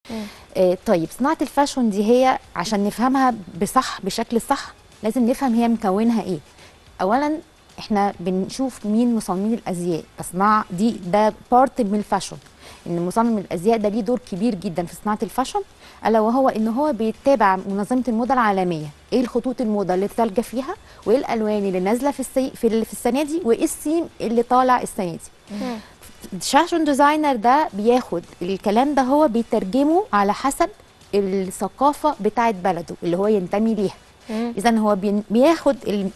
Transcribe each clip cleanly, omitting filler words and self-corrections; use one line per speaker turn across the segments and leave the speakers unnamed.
طيب صناعه الفاشون دي هي عشان نفهمها بشكل صح لازم نفهم هي مكونها ايه. اولا احنا بنشوف مين مصممين الازياء، ده بارت من الفاشون، ان مصمم الازياء ده ليه دور كبير جدا في صناعه الفاشون، الا وهو ان هو بيتابع منظمه الموضه العالميه، ايه الخطوط الموضه اللي تلجا فيها، وايه الالوان اللي نازله في السنه دي، وايه السيم اللي طالع السنه دي. الفاشون ديزاينر ده بياخد الكلام ده هو بيترجمه على حسب الثقافه بتاعه بلده اللي هو ينتمي ليها. اذا هو بياخد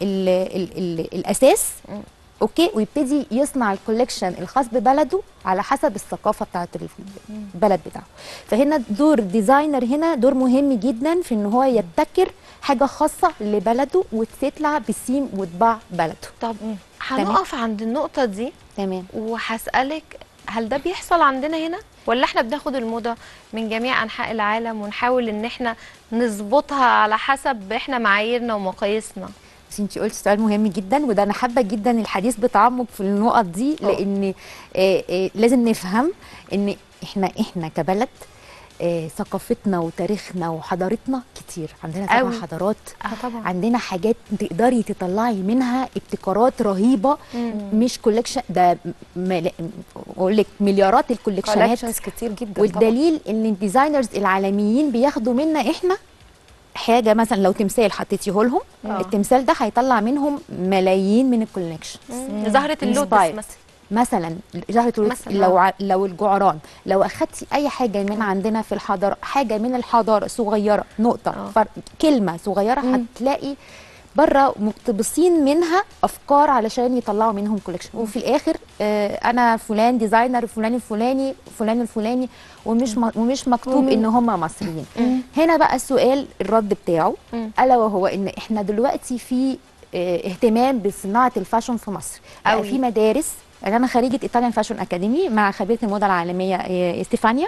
الاساس اوكي، ويبتدي يصنع الكوليكشن الخاص ببلده على حسب الثقافه بتاعت البلد بتاعه. فهنا دور الديزاينر هنا دور مهم جدا في ان هو يبتكر حاجه خاصه لبلده وتطلع بسيم وطباع بلده.
طب هنقف عند النقطه دي
تمام،
وهسالك هل ده بيحصل عندنا هنا ولا احنا بناخد الموضه من جميع انحاء العالم ونحاول ان احنا نظبطها على حسب احنا معاييرنا ومقاييسنا؟
بس انت قلتي سؤال مهم جدا، وده انا حابه جدا الحديث بتعمق في النقط دي، لان لازم نفهم ان احنا كبلد ثقافتنا وتاريخنا وحضارتنا كتير، عندنا طبعا حضارات،
طبعا
عندنا حاجات تقدري تطلعي منها ابتكارات رهيبه. مش كولكشن ده، اقول لك مليارات الكولكشنات
كتير جدا.
والدليل ان الديزاينرز العالميين بياخدوا منا احنا حاجه، مثلا لو تمثال حطيتيه لهم التمثال ده هيطلع منهم ملايين من الكولكشنز.
زهره اللوتس
مثلا زهره اللوتس، لو الجعران، لو اخدتي اي حاجه من عندنا في الحضاره، حاجه من الحضاره صغيره، نقطه كلمه صغيره، هتلاقي بره مقتبسين منها افكار علشان يطلعوا منهم كولكشن. وفي الاخر انا فلان ديزاينر، فلان الفلاني، فلان الفلاني، ومش مكتوب ان هم مصريين. هنا بقى السؤال الرد بتاعه، الا وهو ان احنا دلوقتي في اهتمام بصناعه الفاشون في مصر. في مدارس، انا خريجه ايطاليان فاشون اكاديمي مع خبيره الموضه العالميه ستيفانيا.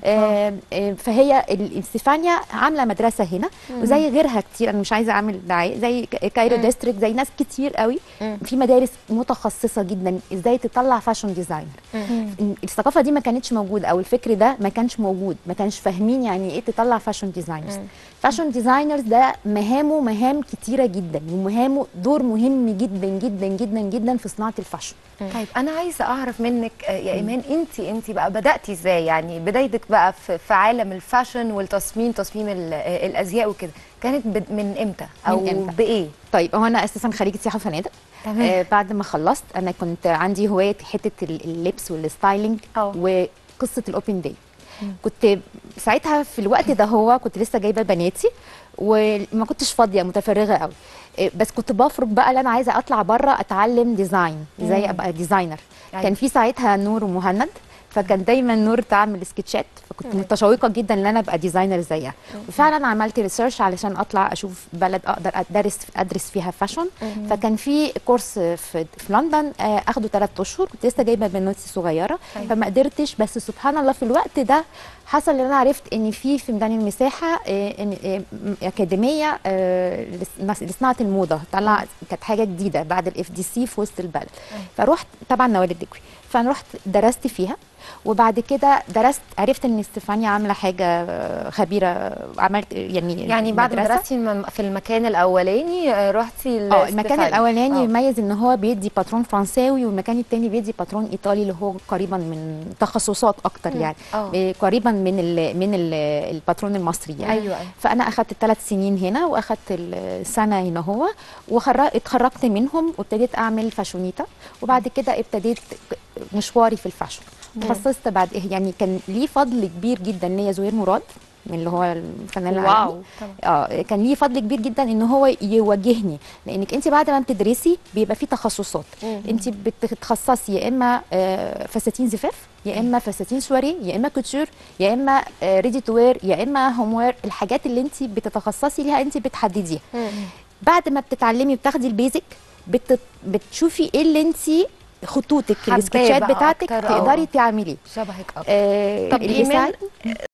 فهي ستيفانيا عامله مدرسه هنا، وزي غيرها كتير، انا مش عايزه اعمل دعايه، زي كايرو ديستريكت، زي ناس كتير قوي في مدارس متخصصه جدا ازاي تطلع فاشون ديزاينر. الثقافه دي ما كانتش موجوده، او الفكر ده ما كانش موجود، ما كانش فاهمين يعني ايه تطلع فاشون ديزاينرز. فاشون ديزاينرز ده مهام كتيره جدا، ومهامه دور مهم جدا جدا جدا جدا في صناعه الفاشون.
طيب انا عايزه اعرف منك يا ايمان، انت بقى بداتي ازاي؟ يعني بدايتك بقى في عالم الفاشن والتصميم، تصميم الازياء وكده، كانت من امتى او بايه؟
طيب هو انا اساسا خريجه سياحه وفنادق. بعد ما خلصت انا كنت عندي هوايه حته اللبس والستايلنج وقصه الاوبن داي. كنت ساعتها في الوقت ده كنت لسه جايبه بناتي وما كنتش فاضيه، متفرغه قوي، بس كنت بفرق بقى اللي انا عايزه اطلع بره اتعلم ديزاين، ازاي ابقى ديزاينر. كان في ساعتها نور ومهند، فكان دايما نور تعمل سكتشات، فكنت متشوقه جدا ان انا ابقى ديزاينر زيها. وفعلا عملت ريسيرش علشان اطلع اشوف بلد اقدر ادرس فيها فاشون. فكان في كورس في لندن اخده 3 اشهر، كنت لسه جايبه بنوتي صغيره فما قدرتش، بس سبحان الله في الوقت ده حصل ان انا عرفت ان في ميدان المساحه اكاديميه لصناعه الموضه، كانت حاجه جديده بعد الاف دي سي في وسط البلد. فروحت طبعا نوال الدكوي، فانا رحت درست فيها، وبعد كده عرفت ان ستيفانيا عامله حاجه خبيره. عملت
يعني بعد ما درستي في المكان الاولاني رحتي
المكان الاولاني يميز ان هو بيدي باترون فرنساوي، والمكان الثاني بيدي باترون ايطالي اللي هو قريبا من تخصصات اكتر، يعني قريبا من الباترون المصري يعني.
أيوة.
فانا اخذت ال3 سنين هنا، واخذت السنه هنا اتخرجت منهم، وابتديت اعمل فاشونيتا، وبعد كده ابتديت مشواري في الفاشون. تخصصت بعد يعني كان ليه فضل كبير جدا ليا زهير مراد، من اللي هو الفنان العالمي. كان ليه فضل كبير جدا ان هو يوجهني، لانك انت بعد ما بتدرسي بيبقى في تخصصات. انت بتتخصصي يا اما فساتين زفاف، يا اما فساتين سواري، يا اما كوتشور، يا اما ريدي تو وير، يا اما هوم وير. الحاجات اللي انت بتتخصصي ليها انت بتحدديها. بعد ما بتتعلمي بتاخدي البيزك، بتشوفي ايه اللي انت خطوطك، السكتشات بتاعتك تقدري تعمليه
شبهك اكتر.
طب ايمان